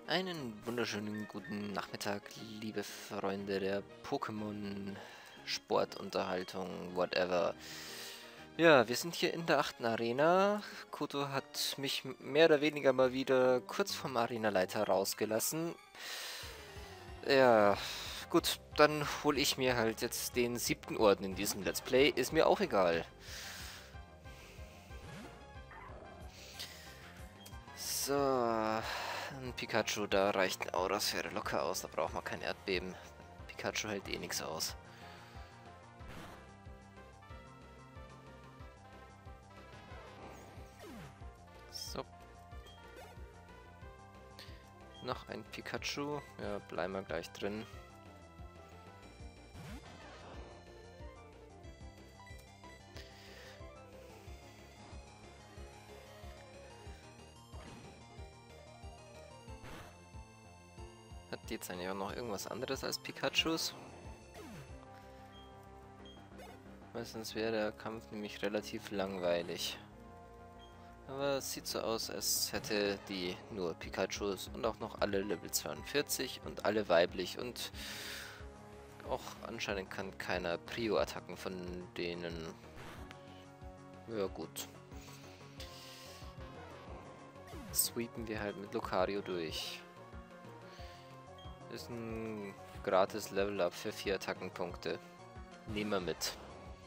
Einen wunderschönen guten Nachmittag, liebe Freunde der Pokémon, Sportunterhaltung, whatever. Ja, wir sind hier in der 8. Arena. Koto hat mich mehr oder weniger mal wieder kurz vom Arenaleiter rausgelassen. Ja, gut, dann hole ich mir halt jetzt den 7. Orden in diesem Let's Play. Ist mir auch egal. So, ein Pikachu, da reicht eine Aurasphäre locker aus, da braucht man kein Erdbeben. Pikachu hält eh nichts aus. So. Noch ein Pikachu. Ja, bleiben wir gleich drin. Hat die jetzt eigentlich auch noch irgendwas anderes als Pikachus? Weil sonst wäre der Kampf nämlich relativ langweilig. Aber es sieht so aus, als hätte die nur Pikachus und auch noch alle Level 42 und alle weiblich und auch anscheinend kann keiner Prio-Attacken von denen. Ja gut. Sweepen wir halt mit Lucario durch. Ist ein gratis Level-Up für 4 Attackenpunkte. Nehmen wir mit.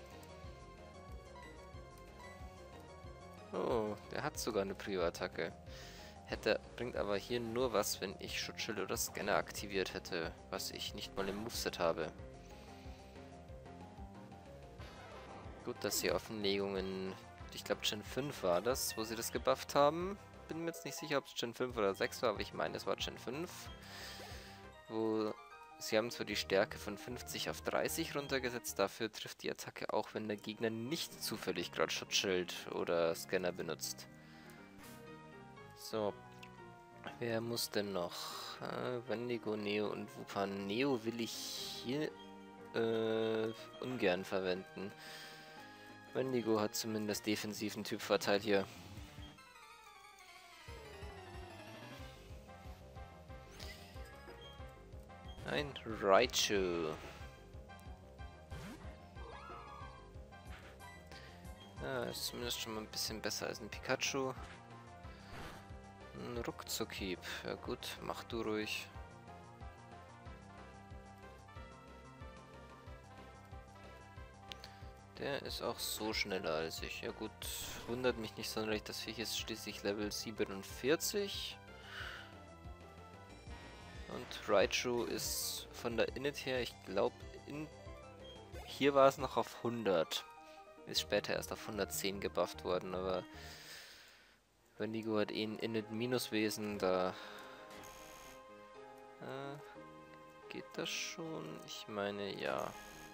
Oh, der hat sogar eine Prio-Attacke. Bringt aber hier nur was, wenn ich Schutzschild oder Scanner aktiviert hätte, was ich nicht mal im Moveset habe. Gut, dass die Offenlegungen, ich glaube Gen 5 war das, wo sie das gebufft haben. Bin mir jetzt nicht sicher, ob es Gen 5 oder 6 war, aber ich meine, es war Gen 5. Wo sie haben zwar die Stärke von 50 auf 30 runtergesetzt, dafür trifft die Attacke auch, wenn der Gegner nicht zufällig gerade Schutzschild oder Scanner benutzt. So, wer muss denn noch? Wendigo, Neo und Wupan. Neo will ich hier ungern verwenden. Wendigo hat zumindest defensiven Typvorteil hier. Ein Raichu. Ja, ist zumindest schon mal ein bisschen besser als ein Pikachu. Ein Ruckzuckhieb. Ja gut, mach du ruhig. Der ist auch so schneller als ich. Ja gut, wundert mich nicht sonderlich, das Viech ist schließlich Level 47. Und Raichu ist von der Init her, ich glaube, hier war es noch auf 100. Ist später erst auf 110 gebufft worden, aber Wendigo hat eh ein Init-Minuswesen, da geht das schon? Ich meine, ja.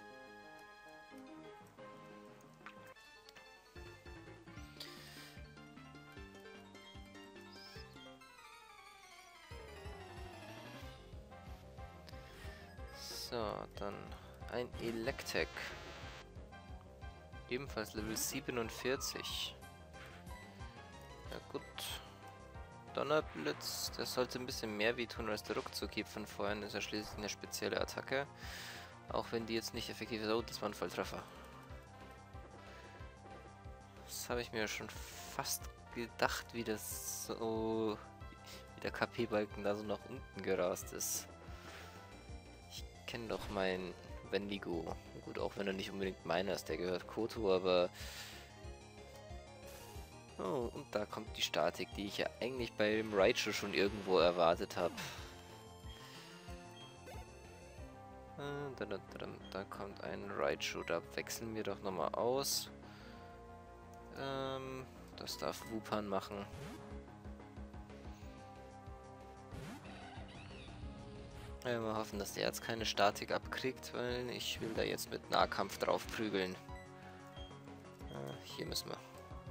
So, dann ein Electek. Ebenfalls Level 47. Ja gut. Donnerblitz, das sollte ein bisschen mehr wehtun als der Ruckzuckhieb von vorhin. Ist ja schließlich eine spezielle Attacke. Auch wenn die jetzt nicht effektiv ist. Oh, das war ein Volltreffer. Das habe ich mir schon fast gedacht, wie das so, wie der KP-Balken da so nach unten gerast ist. Ich kenne doch meinen Wendigo. Gut, auch wenn er nicht unbedingt meiner ist, der gehört Koto, aber... Oh, und da kommt die Statik, die ich ja eigentlich beim Raichu schon irgendwo erwartet habe. Da kommt ein Raichu, da wechseln wir doch nochmal aus. Das darf Wupan machen. Ja, mal hoffen, dass der jetzt keine Statik abkriegt, weil ich will da jetzt mit Nahkampf drauf prügeln. Hier müssen wir.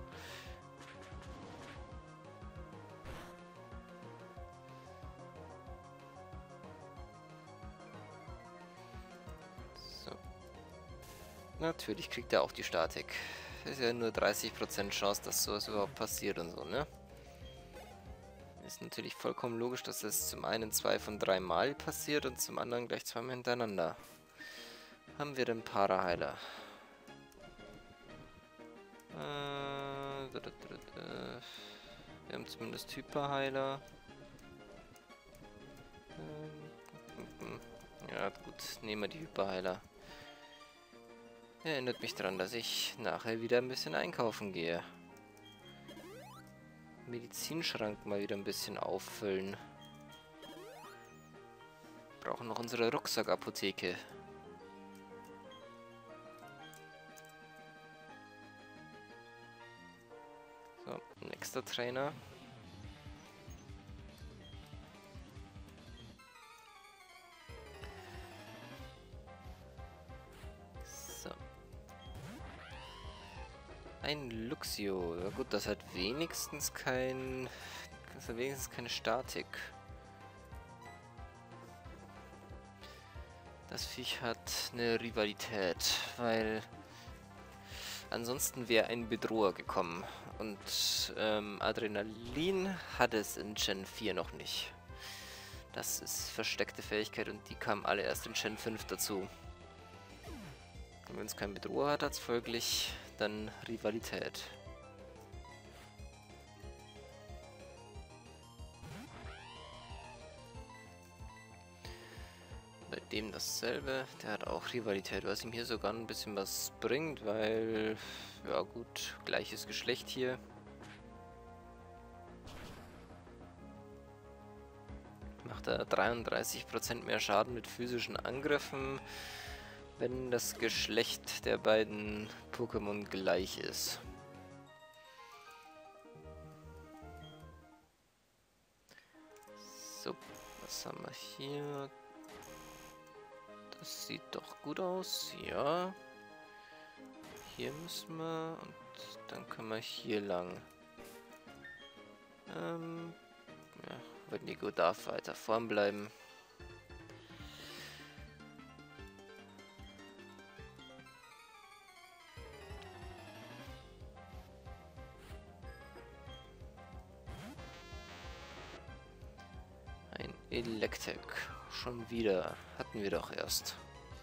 So. Natürlich kriegt er auch die Statik. Ist ja nur 30% Chance, dass sowas überhaupt passiert und so, ne? Ist natürlich vollkommen logisch, dass es zum einen 2 von 3 Mal passiert und zum anderen gleich zweimal hintereinander. Haben wir den Paraheiler? Wir haben zumindest Hyperheiler. Ja gut, nehmen wir die Hyperheiler. Erinnert mich daran, dass ich nachher wieder ein bisschen einkaufen gehe. Medizinschrank mal wieder ein bisschen auffüllen. Brauchen noch unsere Rucksackapotheke. So, nächster Trainer. So. Ein Luxio. Ja gut, das hat wenigstens keine Statik. Das Viech hat eine Rivalität, weil ansonsten wäre ein Bedroher gekommen. Und Adrenalin hat es in Gen 4 noch nicht. Das ist versteckte Fähigkeit und die kamen alle erst in Gen 5 dazu. Und wenn es keinen Bedroher hat, hat es folglich dann Rivalität. Bei dem dasselbe, der hat auch Rivalität, was ihm hier sogar ein bisschen was bringt, weil, ja gut, gleiches Geschlecht hier. Macht er 33% mehr Schaden mit physischen Angriffen, wenn das Geschlecht der beiden Pokémon gleich ist. So, was haben wir hier? Das sieht doch gut aus, ja. Hier müssen wir und dann können wir hier lang. Ja, Wendigo darf weiter vorn bleiben. Ein Electek. Schon wieder. Hatten wir doch erst.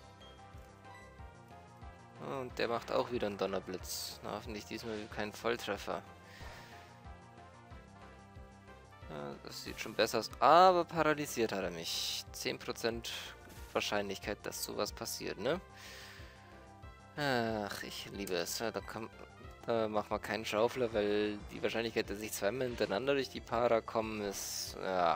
Und der macht auch wieder einen Donnerblitz. Na, hoffentlich diesmal kein Volltreffer. Ja, das sieht schon besser aus. Aber paralysiert hat er mich. 10% Wahrscheinlichkeit, dass sowas passiert, ne? Ach, ich liebe es. Ja, da machen wir keinen Schaufler, weil die Wahrscheinlichkeit, dass ich zweimal hintereinander durch die Para komme, ist... ja...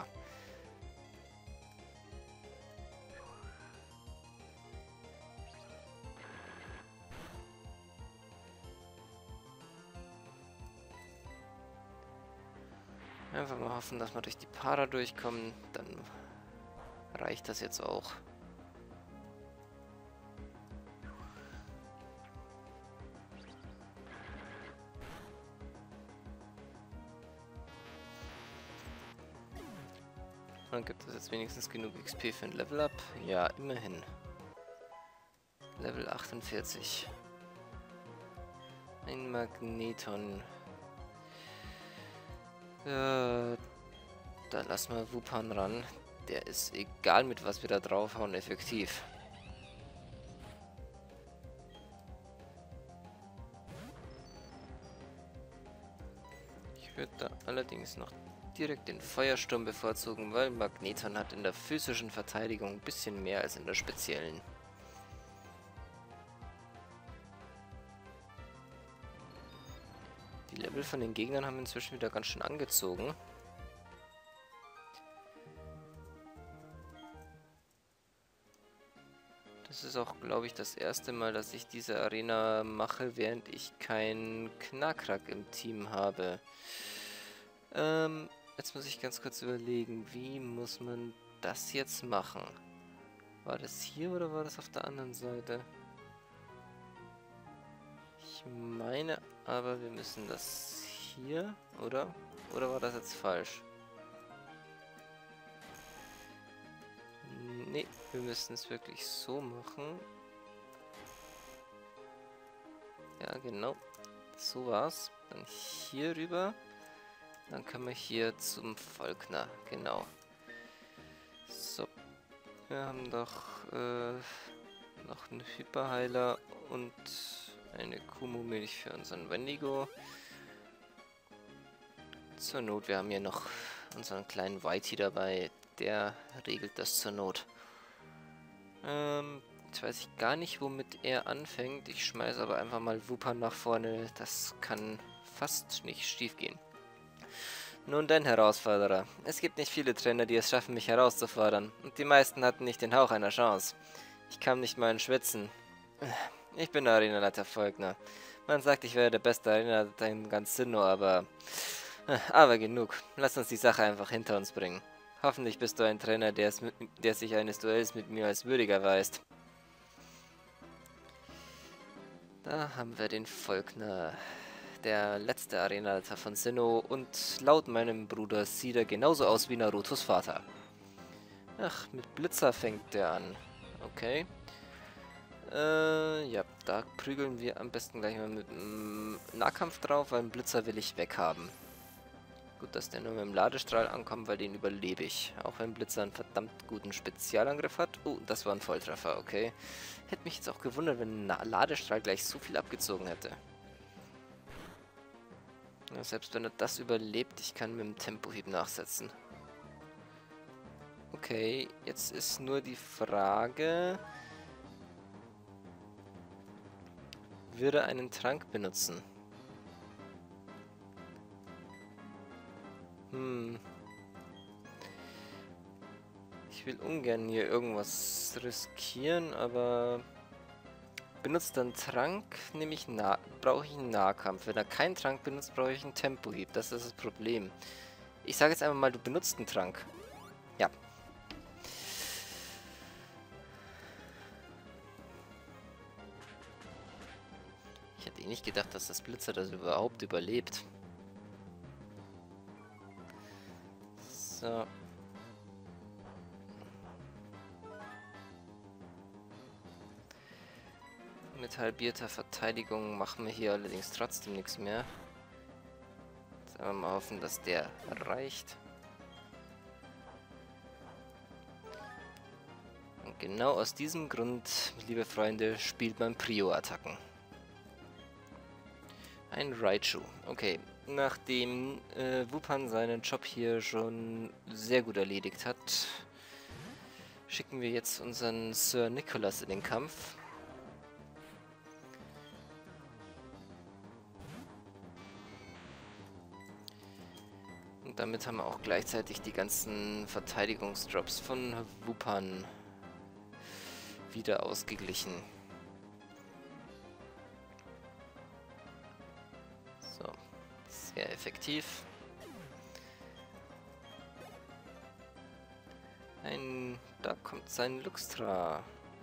Einfach mal hoffen, dass wir durch die Para durchkommen, dann reicht das jetzt auch. Dann gibt es jetzt wenigstens genug XP für ein Level-Up. Ja, immerhin. Level 48. Ein Magneton. Da lassen wir Wupan ran. Der ist, egal mit was wir da draufhauen, effektiv. Ich würde da allerdings noch direkt den Feuersturm bevorzugen, weil Magneton hat in der physischen Verteidigung ein bisschen mehr als in der speziellen. Die Level von den Gegnern haben inzwischen wieder ganz schön angezogen. Das ist auch, glaube ich, das erste Mal, dass ich diese Arena mache, während ich keinen Knackrack im Team habe. Jetzt muss ich ganz kurz überlegen, wie muss man das jetzt machen? War das hier oder war das auf der anderen Seite? Ich meine aber, wir müssen das hier, oder? Oder war das jetzt falsch? Nee, wir müssen es wirklich so machen. Ja, genau. So war's. Dann hier rüber. Dann können wir hier zum Volkner, genau. So, wir haben doch noch einen Hyperheiler und eine Kumu-Milch für unseren Wendigo. Zur Not, wir haben hier noch unseren kleinen Whitey dabei, der regelt das zur Not. Jetzt weiß ich gar nicht, womit er anfängt. Ich schmeiße aber einfach mal Wupan nach vorne. Das kann fast nicht schief gehen. Nun denn, Herausforderer. Es gibt nicht viele Trainer, die es schaffen, mich herauszufordern. Und die meisten hatten nicht den Hauch einer Chance. Ich kam nicht mal in Schwitzen. Ich bin Arenaleiter Volkner. Man sagt, ich wäre der beste Arenaleiter in ganz Sinnoh, aber genug. Lass uns die Sache einfach hinter uns bringen. Hoffentlich bist du ein Trainer, der sich eines Duells mit mir als würdig erweist. Da haben wir den Volkner. Der letzte Arenaleiter von Sinnoh und laut meinem Bruder sieht er genauso aus wie Narutos Vater. Ach, mit Blitzer fängt der an. Okay. Ja, da prügeln wir am besten gleich mal mit Nahkampf drauf, weil einen Blitzer will ich weghaben. Gut, dass der nur mit dem Ladestrahl ankommt, weil den überlebe ich. Auch wenn Blitzer einen verdammt guten Spezialangriff hat. Oh, das war ein Volltreffer, okay. Hätte mich jetzt auch gewundert, wenn ein Ladestrahl gleich so viel abgezogen hätte. Ja, selbst wenn er das überlebt, ich kann mit dem Tempohieb nachsetzen. Okay, jetzt ist nur die Frage... Würde einen Trank benutzen. Ich will ungern hier irgendwas riskieren, aber benutzt er einen Trank, brauche ich einen Nahkampf. Wenn er keinen Trank benutzt, brauche ich einen Tempohieb. Das ist das Problem. Ich sage jetzt einfach mal, du benutzt einen Trank. Ja. Ich hätte eh nicht gedacht, dass das Blitzer das überhaupt überlebt. So. Mit halbierter Verteidigung machen wir hier allerdings trotzdem nichts mehr. Jetzt einfach mal hoffen, dass der reicht. Und genau aus diesem Grund, liebe Freunde, spielt man Prio-Attacken. Ein Raichu. Okay, nachdem Wupan seinen Job hier schon sehr gut erledigt hat, schicken wir jetzt unseren Sir Nicholas in den Kampf. Und damit haben wir auch gleichzeitig die ganzen Verteidigungsdrops von Wupan wieder ausgeglichen. So, sehr effektiv. Da kommt sein Luxtra.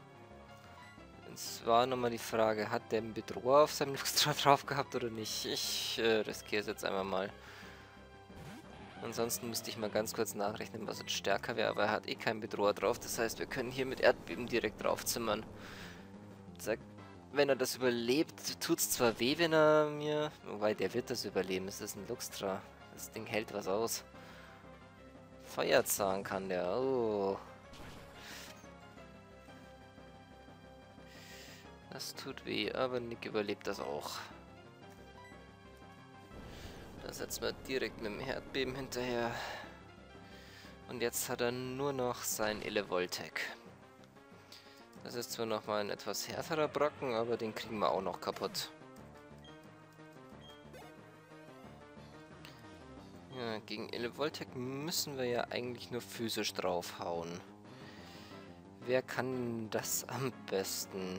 Es war nochmal die Frage, hat der einen Bedroher auf seinem Luxtra drauf gehabt oder nicht? Ich riskiere es jetzt einmal mal. Ansonsten müsste ich mal ganz kurz nachrechnen, was jetzt stärker wäre, aber er hat eh keinen Bedroher drauf. Das heißt, wir können hier mit Erdbeben direkt draufzimmern. Wenn er das überlebt, tut es zwar weh, wenn er mir... Wobei, der wird das überleben. Es ist ein Luxtra. Das Ding hält was aus. Feuerzahn kann der. Oh. Das tut weh, aber Nick überlebt das auch. Da setzen wir direkt mit dem Erdbeben hinterher. Und jetzt hat er nur noch sein Elevoltec. Das ist zwar nochmal ein etwas härterer Brocken, aber den kriegen wir auch noch kaputt. Ja, gegen Elevoltec müssen wir ja eigentlich nur physisch draufhauen. Wer kann das am besten?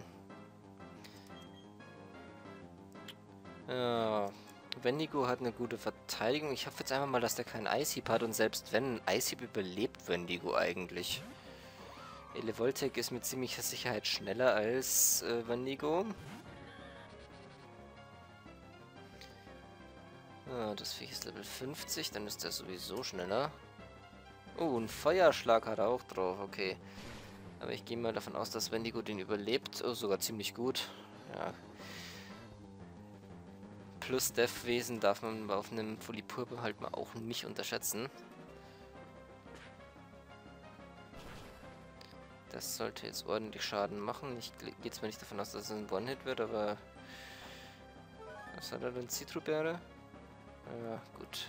Ja, Wendigo hat eine gute Verteidigung. Ich hoffe jetzt einfach mal, dass der keinen Ice-Hieb hat. Und selbst wenn, ein Ice-Hieb überlebt Wendigo eigentlich. Elevoltec ist mit ziemlicher Sicherheit schneller als Wendigo. Ah, das Viech ist Level 50, dann ist der sowieso schneller. Oh, ein Feuerschlag hat er auch drauf, okay. Aber ich gehe mal davon aus, dass Wendigo den überlebt. Oh, sogar ziemlich gut. Ja. plus Dev-Wesen darf man auf einem Folipurbe halt mal auch nicht unterschätzen. Das sollte jetzt ordentlich Schaden machen. Ich gehe zwar nicht davon aus, dass es ein One-Hit wird, aber... Was hat er denn? Citrobeere? Ja, gut.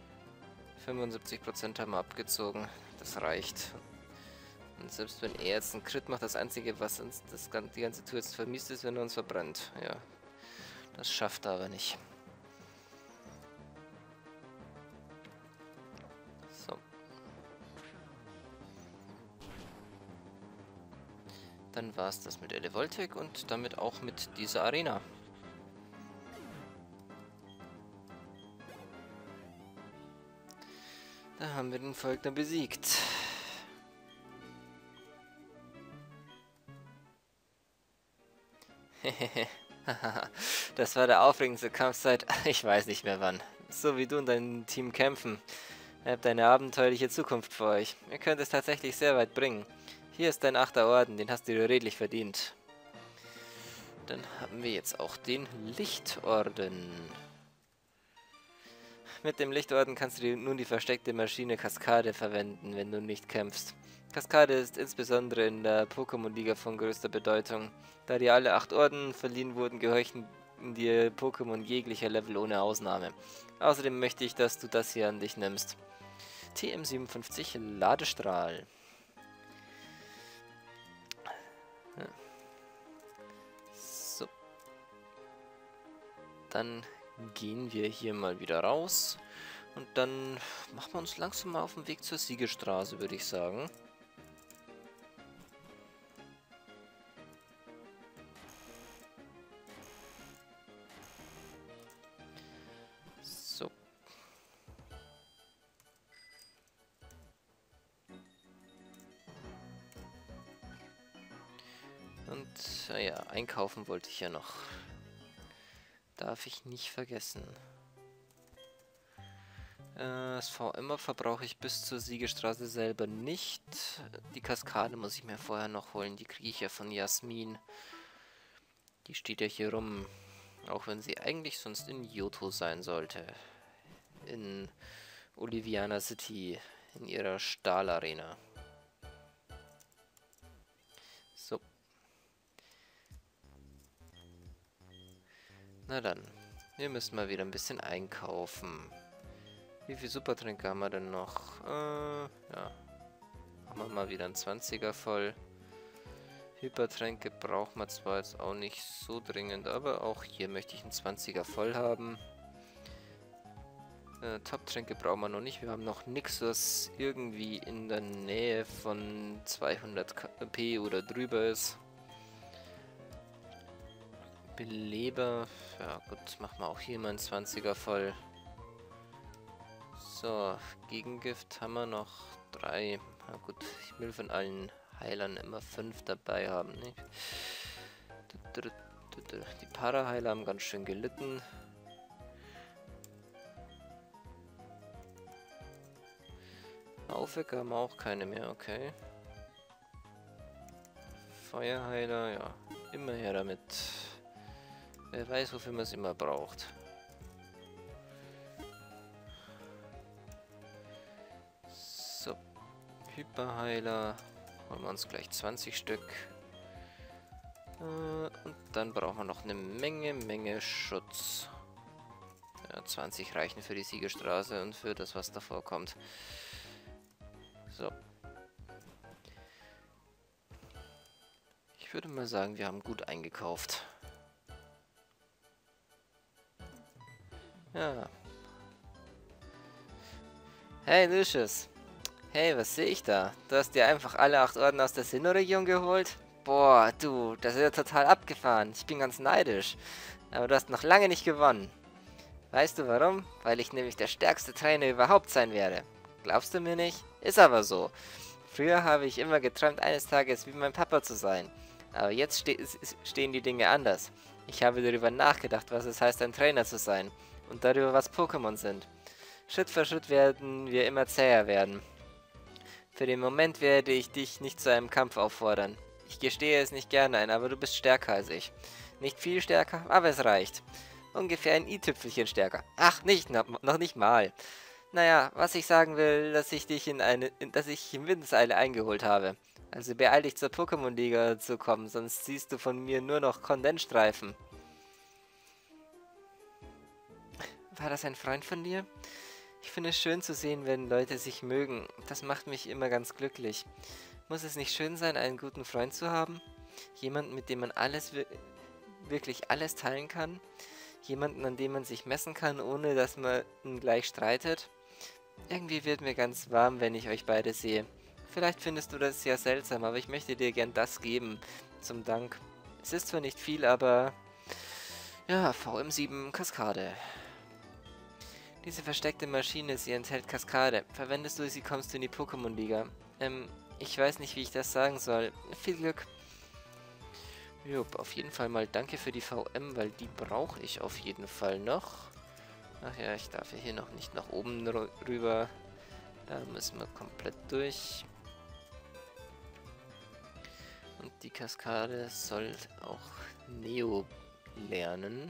75% haben wir abgezogen. Das reicht. Und selbst wenn er jetzt einen Crit macht, das Einzige, was uns die ganze Tour jetzt vermisst, ist, wenn er uns verbrennt. Ja. Das schafft er aber nicht. So. Dann war es das mit Elevoltec und damit auch mit dieser Arena. Da haben wir den Völkner besiegt. Das war der aufregendste Kampf seit ich weiß nicht mehr wann. So wie du und dein Team kämpfen. Ihr habt eine abenteuerliche Zukunft vor euch. Ihr könnt es tatsächlich sehr weit bringen. Hier ist dein 8. Orden, den hast du dir redlich verdient. Dann haben wir jetzt auch den Lichtorden. Mit dem Lichtorden kannst du nun die versteckte Maschine Kaskade verwenden, wenn du nicht kämpfst. Kaskade ist insbesondere in der Pokémon-Liga von größter Bedeutung. Da dir alle 8 Orden verliehen wurden, gehorchen dir Pokémon jeglicher Level ohne Ausnahme. Außerdem möchte ich, dass du das hier an dich nimmst. TM57 Ladestrahl. So. Dann gehen wir hier mal wieder raus. Und dann machen wir uns langsam mal auf den Weg zur Siegestraße, würde ich sagen. So. Und, naja, einkaufen wollte ich ja noch. Darf ich nicht vergessen. Das VM verbrauche ich bis zur Siegestraße selber nicht. Die Kaskade muss ich mir vorher noch holen. Die kriege ich ja von Jasmin. Die steht ja hier rum. Auch wenn sie eigentlich sonst in Johto sein sollte. In Oliviana City. In ihrer Stahlarena. So. Na dann. Wir müssen mal wieder ein bisschen einkaufen. Wie viel Supertränke haben wir denn noch? Ja. Machen wir mal wieder einen 20er voll. Hypertränke braucht man zwar jetzt auch nicht so dringend, aber auch hier möchte ich einen 20er voll haben. Top-Tränke brauchen wir noch nicht. Wir haben noch nichts, was irgendwie in der Nähe von 200 KP oder drüber ist. Beleber. Ja gut, machen wir auch hier mal einen 20er voll. So, Gegengift haben wir noch 3. Na gut, ich will von allen Heilern immer 5 dabei haben. Ne? Die Paraheiler haben ganz schön gelitten. Aufwecker haben wir auch keine mehr, okay. Feuerheiler, ja, immer her damit. Wer weiß, wofür man es immer braucht. So, Hyperheiler. Holen wir uns gleich 20 Stück. Und dann brauchen wir noch eine Menge Schutz. Ja, 20 reichen für die Siegerstraße und für das, was davor kommt. So. Ich würde mal sagen, wir haben gut eingekauft. Ja. Hey, Lucius. Hey, was sehe ich da? Du hast dir einfach alle 8 Orden aus der Sinnoh-Region geholt? Boah, du, das ist ja total abgefahren. Ich bin ganz neidisch. Aber du hast noch lange nicht gewonnen. Weißt du warum? Weil ich nämlich der stärkste Trainer überhaupt sein werde. Glaubst du mir nicht? Ist aber so. Früher habe ich immer geträumt, eines Tages wie mein Papa zu sein. Aber jetzt stehen die Dinge anders. Ich habe darüber nachgedacht, was es heißt, ein Trainer zu sein. Und darüber, was Pokémon sind. Schritt für Schritt werden wir immer zäher werden. Für den Moment werde ich dich nicht zu einem Kampf auffordern. Ich gestehe es nicht gerne ein, aber du bist stärker als ich. Nicht viel stärker, aber es reicht. Ungefähr ein i-Tüpfelchen stärker. Ach, noch nicht mal. Naja, was ich sagen will, dass ich dich dass ich in Windeseile eingeholt habe. Also beeil dich zur Pokémon-Liga zu kommen, sonst siehst du von mir nur noch Kondensstreifen. War das ein Freund von dir? Ich finde es schön zu sehen, wenn Leute sich mögen. Das macht mich immer ganz glücklich. Muss es nicht schön sein, einen guten Freund zu haben? Jemanden, mit dem man wirklich alles teilen kann? Jemanden, an dem man sich messen kann, ohne dass man gleich streitet? Irgendwie wird mir ganz warm, wenn ich euch beide sehe. Vielleicht findest du das ja seltsam, aber ich möchte dir gern das geben. Zum Dank. Es ist zwar nicht viel, aber... Ja, VM7 Kaskade. Diese versteckte Maschine, sie enthält Kaskade. Verwendest du sie, kommst du in die Pokémon-Liga. Ich weiß nicht, wie ich das sagen soll. Viel Glück. Jupp, auf jeden Fall mal danke für die VM, weil die brauche ich auf jeden Fall noch. Ach ja, ich darf ja hier noch nicht nach oben rüber. Da müssen wir komplett durch. Und die Kaskade soll auch Neo lernen.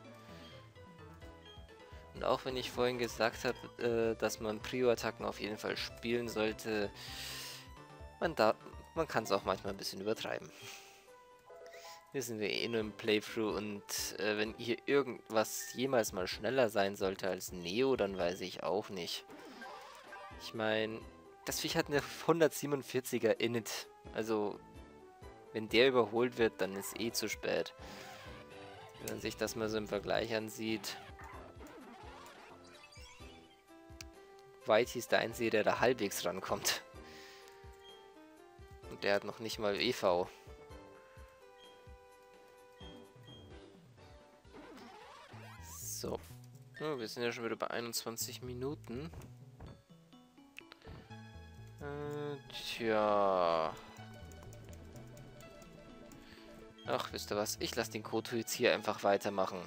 Und auch wenn ich vorhin gesagt habe, dass man Prio-Attacken auf jeden Fall spielen sollte, man kann es auch manchmal ein bisschen übertreiben. Hier sind wir eh nur im Playthrough und wenn hier irgendwas jemals mal schneller sein sollte als Neo, dann weiß ich auch nicht. Ich meine, das Viech hat eine 147er Init. Also, wenn der überholt wird, dann ist eh zu spät. Wenn man sich das mal so im Vergleich ansieht. Whitey ist der Einzige, der da halbwegs rankommt. Und der hat noch nicht mal EV. So. Oh, wir sind ja schon wieder bei 21 Minuten. Tja. Ach, wisst ihr was? Ich lasse den Koto jetzt hier einfach weitermachen.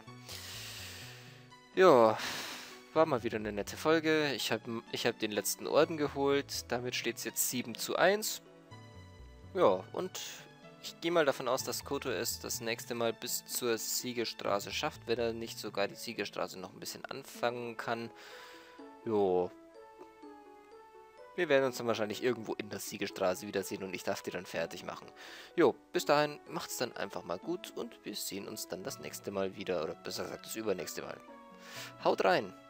Ja. War mal wieder eine nette Folge. Ich hab den letzten Orden geholt. Damit steht es jetzt 7:1. Ja, und ich gehe mal davon aus, dass Koto es das nächste Mal bis zur Siegerstraße schafft, wenn er nicht sogar die Siegerstraße noch ein bisschen anfangen kann. Jo. Wir werden uns dann wahrscheinlich irgendwo in der Siegerstraße wiedersehen und ich darf die dann fertig machen. Jo, bis dahin, macht's dann einfach mal gut und wir sehen uns dann das nächste Mal wieder, oder besser gesagt das übernächste Mal. Haut rein!